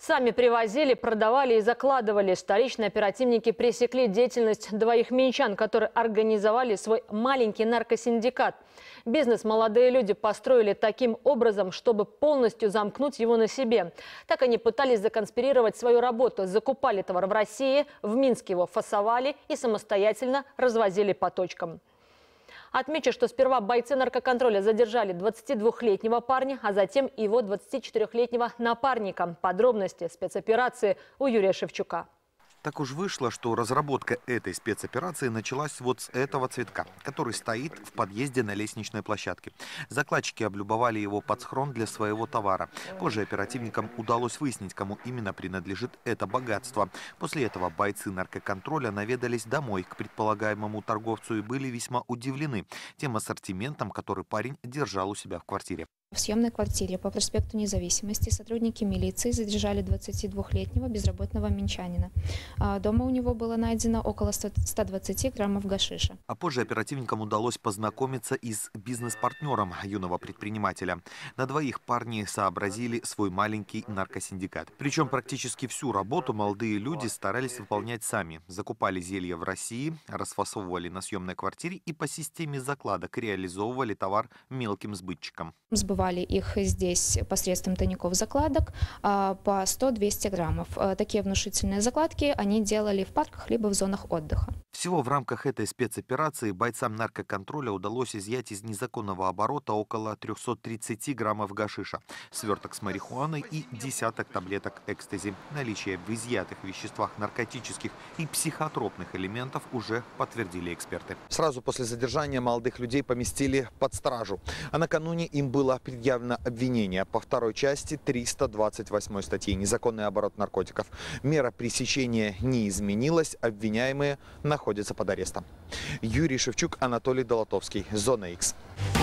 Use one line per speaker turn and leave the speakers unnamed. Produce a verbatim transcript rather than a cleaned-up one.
Сами привозили, продавали и закладывали. Столичные оперативники пресекли деятельность двоих минчан, которые организовали свой маленький наркосиндикат. Бизнес молодые люди построили таким образом, чтобы полностью замкнуть его на себе. Так они пытались законспирировать свою работу. Закупали товар в России, в Минске его фасовали и самостоятельно развозили по точкам. Отмечу, что сперва бойцы наркоконтроля задержали двадцатидвухлетнего парня, а затем его двадцатичетырехлетнего напарника. Подробности спецоперации у Юрия Шевчука.
Так уж вышло, что разработка этой спецоперации началась вот с этого цветка, который стоит в подъезде на лестничной площадке. Закладчики облюбовали его под схрон для своего товара. Позже оперативникам удалось выяснить, кому именно принадлежит это богатство. После этого бойцы наркоконтроля наведались домой к предполагаемому торговцу и были весьма удивлены тем ассортиментом, который парень держал у себя в квартире.
В съемной квартире по проспекту Независимости сотрудники милиции задержали двадцатидвухлетнего безработного минчанина. Дома у него было найдено около ста двадцати граммов гашиша.
А позже оперативникам удалось познакомиться и с бизнес-партнером юного предпринимателя. На двоих парни сообразили свой маленький наркосиндикат. Причем практически всю работу молодые люди старались выполнять сами. Закупали зелья в России, расфасовывали на съемной квартире и по системе закладок реализовывали товар мелким сбытчикам.
Сбывали их здесь посредством тайников-закладок по сто-двести граммов. Такие внушительные закладки они делали в парках либо в зонах отдыха.
Всего в рамках этой спецоперации бойцам наркоконтроля удалось изъять из незаконного оборота около трёхсот тридцати граммов гашиша, сверток с марихуаной и десяток таблеток экстази. Наличие в изъятых веществах наркотических и психотропных элементов уже подтвердили эксперты.
Сразу после задержания молодых людей поместили под стражу, а накануне им было предъявлено обвинение по второй части триста двадцать восьмой статьи «Незаконный оборот наркотиков». Мера пресечения не изменилась, обвиняемые находятся под арестом. Юрий Шевчук, Анатолий Долотовский. Зона Икс.